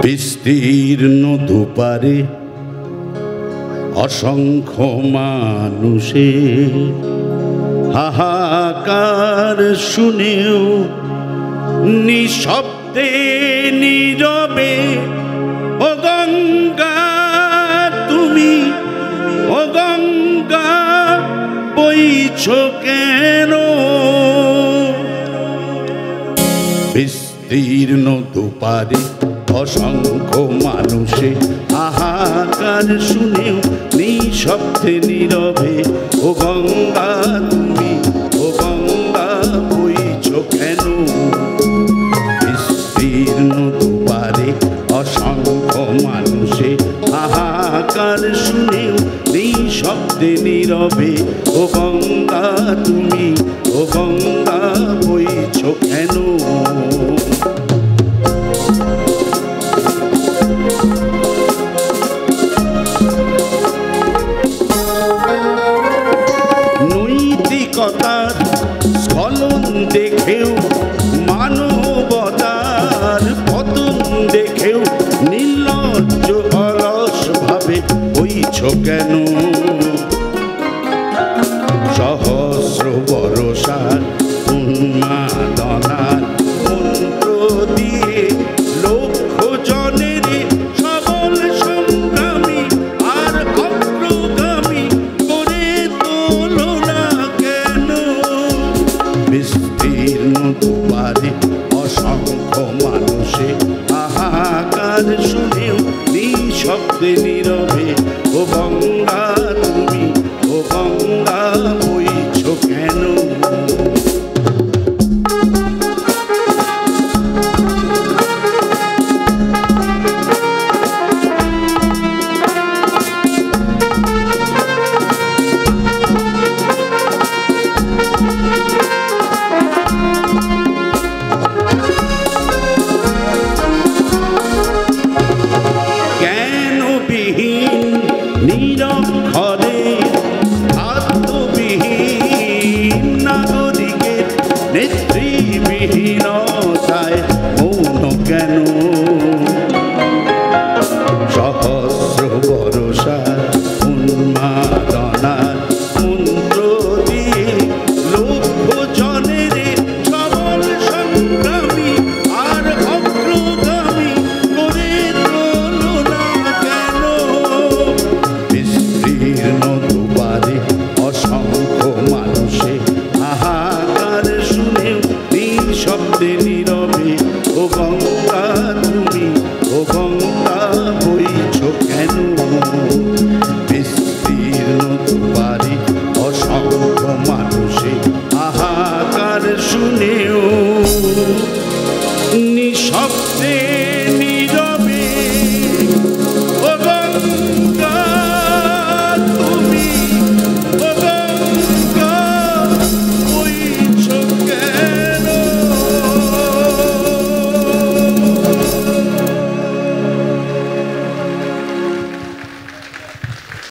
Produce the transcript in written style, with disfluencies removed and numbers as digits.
বিস্তীর্ণ দুপারে অসংখ্য মানুষের হাহাকার শুনেও নিঃশব্দে নীরবে ও গঙ্গা তুমি, ও গঙ্গা বইছো কেন? বিস্তীর্ণ দুপারে অসংখ্য মানুষে হাহাকার শুনেও নিঃশব্দে নীরবে ও গঙ্গা তুমি, ও গঙ্গা বইছো কেন? বিস্তীর্ণ দুপারে অসংখ্য মানুষে হাহাকার শুনেও নিঃশব্দে নীরবে ও গঙ্গা তুমি, ও গঙ্গা বইছো কেন? নৈতিকতার স্খলন দেখেও, মানবতার পতন দেখেও নির্লজ্জ অলস ভাবে হইছো কেন? সহস্র বরষার উন্মাদনার মন্ত্র দিয়ে লক্ষ জনের সবল সংগ্রামী আর অগ্রগামী করে তোলো না কেন? বিস্তীর্ণ দুপারে অসংখ্য মানুষে হাহাকার শুনেও নিঃশব্দে